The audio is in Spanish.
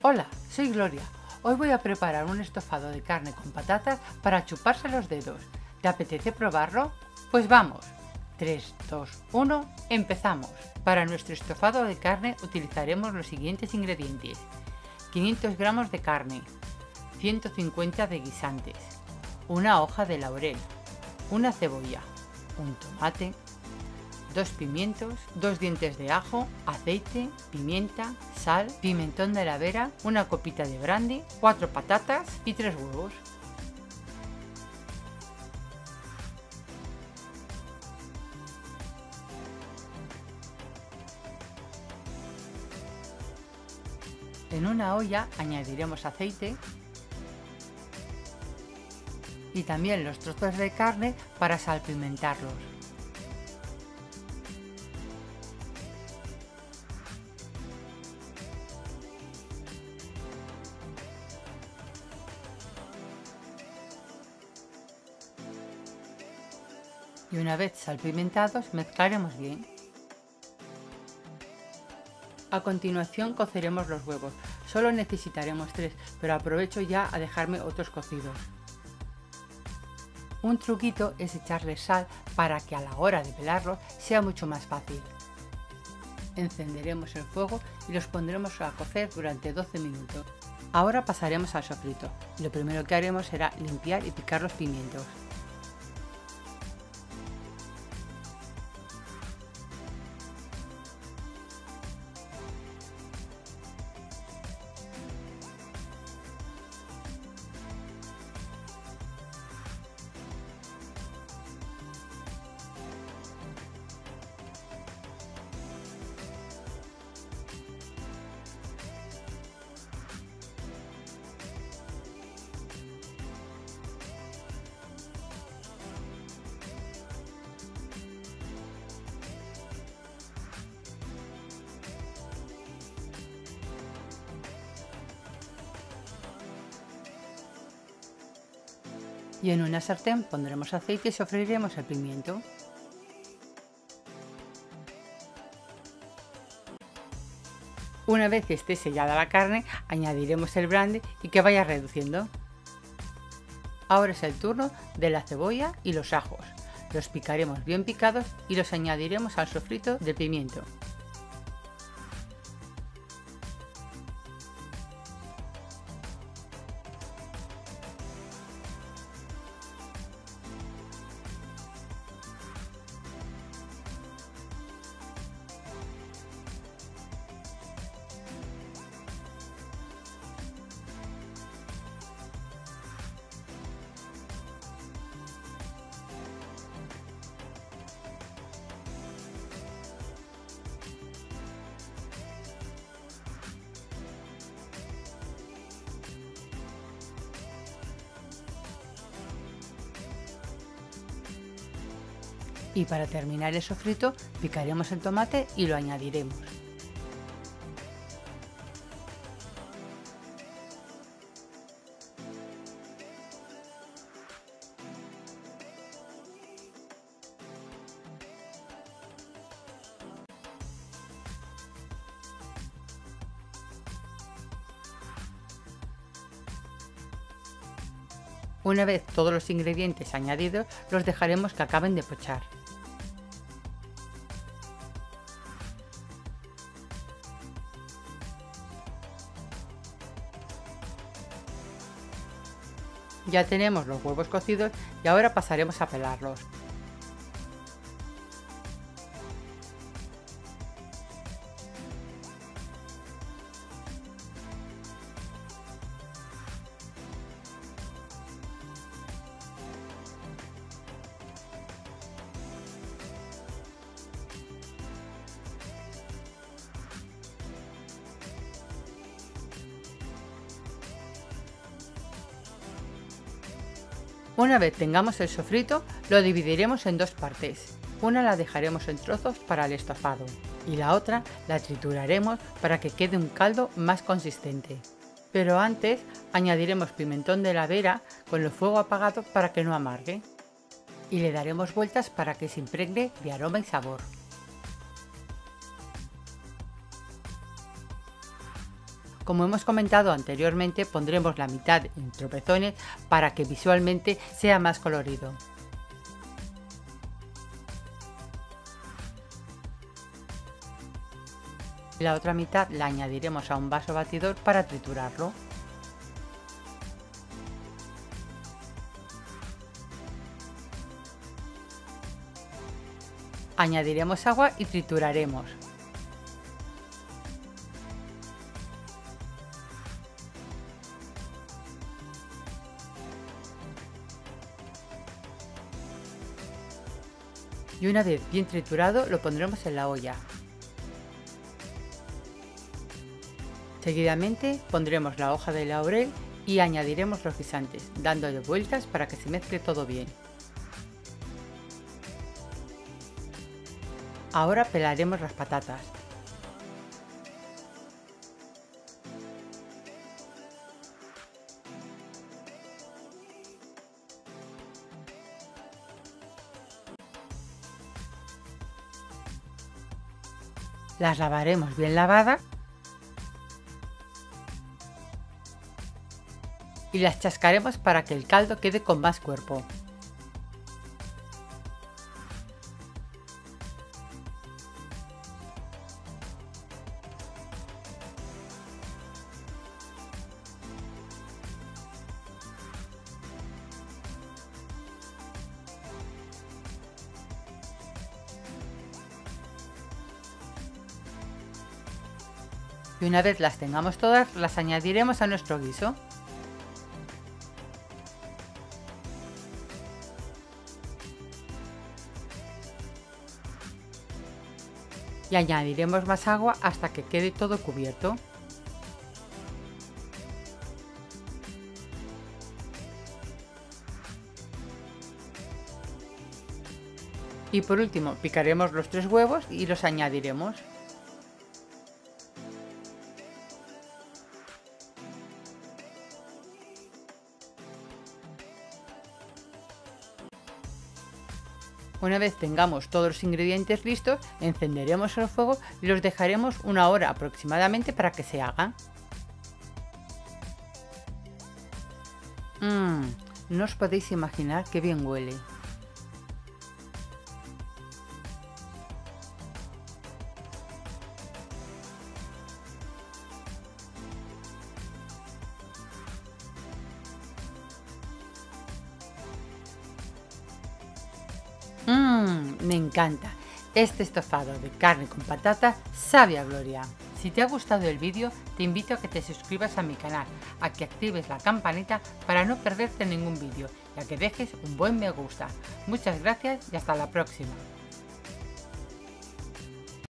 Hola, soy Gloria. Hoy voy a preparar un estofado de carne con patatas para chuparse los dedos. ¿Te apetece probarlo? Pues vamos. 3, 2, 1, empezamos. Para nuestro estofado de carne utilizaremos los siguientes ingredientes: 500 gramos de carne, 150 de guisantes, una hoja de laurel, una cebolla, un tomate, 2 pimientos, 2 dientes de ajo, aceite, pimienta, sal, pimentón de la vera, una copita de brandy, 4 patatas y 3 huevos. En una olla añadiremos aceite y también los trozos de carne para salpimentarlos. Y una vez salpimentados, mezclaremos bien. A continuación coceremos los huevos. Solo necesitaremos 3, pero aprovecho ya a dejarme otros cocidos. Un truquito es echarle sal para que a la hora de pelarlos sea mucho más fácil. Encenderemos el fuego y los pondremos a cocer durante 12 minutos. Ahora pasaremos al sofrito. Lo primero que haremos será limpiar y picar los pimientos. Y en una sartén pondremos aceite y sofreiremos el pimiento. Una vez que esté sellada la carne, añadiremos el brandy y que vaya reduciendo. Ahora es el turno de la cebolla y los ajos. Los picaremos bien picados y los añadiremos al sofrito del pimiento. Y para terminar el sofrito, picaremos el tomate y lo añadiremos. Una vez todos los ingredientes añadidos, los dejaremos que acaben de pochar. Ya tenemos los huevos cocidos y ahora pasaremos a pelarlos. Una vez tengamos el sofrito, lo dividiremos en dos partes. Una la dejaremos en trozos para el estofado y la otra la trituraremos para que quede un caldo más consistente. Pero antes añadiremos pimentón de la vera con el fuego apagado para que no amargue y le daremos vueltas para que se impregne de aroma y sabor. Como hemos comentado anteriormente, pondremos la mitad en tropezones para que visualmente sea más colorido. La otra mitad la añadiremos a un vaso batidor para triturarlo. Añadiremos agua y trituraremos. Y una vez bien triturado lo pondremos en la olla. Seguidamente pondremos la hoja de laurel y añadiremos los guisantes, dándole vueltas para que se mezcle todo bien. Ahora pelaremos las patatas. Las lavaremos bien lavadas y las chascaremos para que el caldo quede con más cuerpo. Y una vez las tengamos todas, las añadiremos a nuestro guiso. Y añadiremos más agua hasta que quede todo cubierto. Y por último picaremos los 3 huevos y los añadiremos. Una vez tengamos todos los ingredientes listos, encenderemos el fuego y los dejaremos 1 hora aproximadamente para que se hagan. No os podéis imaginar qué bien huele. Me encanta. Este estofado de carne con patata sabe a gloria. Si te ha gustado el vídeo, te invito a que te suscribas a mi canal, a que actives la campanita para no perderte ningún vídeo y a que dejes un buen me gusta. Muchas gracias y hasta la próxima.